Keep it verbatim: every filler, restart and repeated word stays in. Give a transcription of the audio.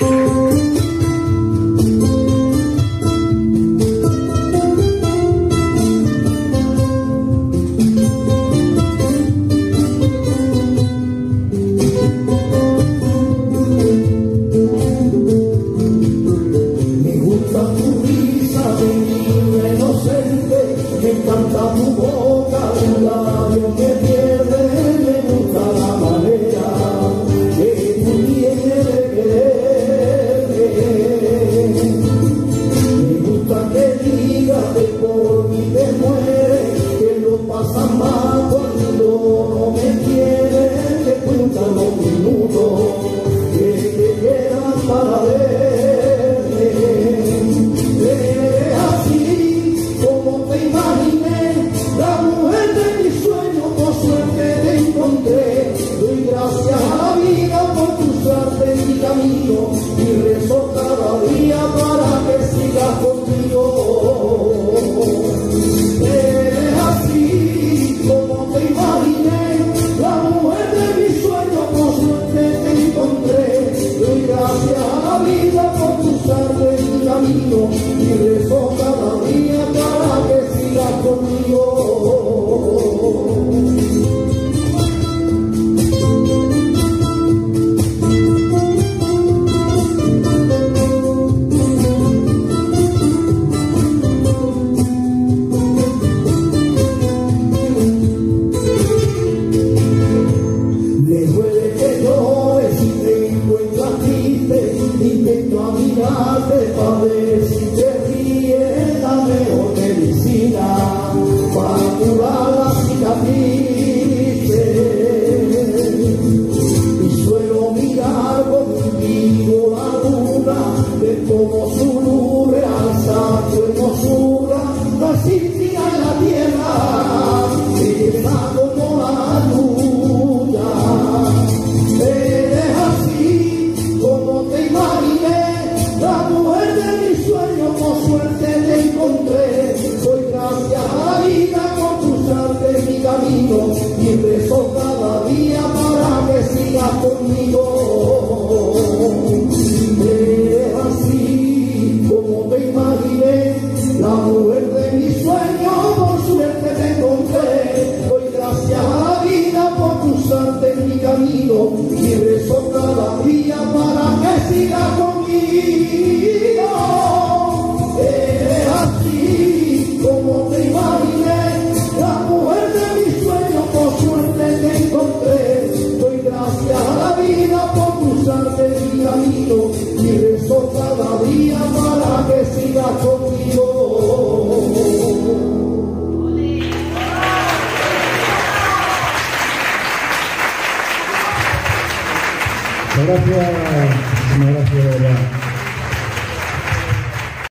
Me encanta tu boca, un labio que pierde, me gusta la manera que tú tienes de quererme. Me gusta que digas que por mí te mueres, que lo pasas mal cuando no me quieres, que cuentan los minutos que te quedan para verme. Eres así como te imaginé, la mujer de mis sueños, por suerte te encontré. Doy gracias a la vida por cruzarte en mi camino y rezo cada día para que sigas conmigo. Eres así como te imaginé, la mujer de mis sueños, por suerte te encontré. Doy gracias a la vida por cruzarte en mi camino y rezo cada día para que sigas conmigo. Me duele que llores si te encuentras triste, intento mirarte para ver si te ríes, la mejor medicina para curar las cicatrices. Y suelo mirar contigo la luna, de cómo su luz realza tu hermosura, no existía en la tierra, belleza como la luna. Eres así como te imaginé, la mujer de mis sueños, por suerte te encontré. Doy gracias a la vida por cruzarte mi camino y rezo cada día para que sigas conmigo. Eres así como te imaginé, la mujer de mis sueños, por suerte te encontré. Doy gracias a la vida por cruzarte mi camino y rezo cada día para que sigas conmigo. Eres así como te imaginé, la mujer de mis sueños, por suerte te encontré. Doy gracias a la vida por cruzarte mi camino y rezo cada día para que sigas conmigo. Gracias, gracias, de verdad.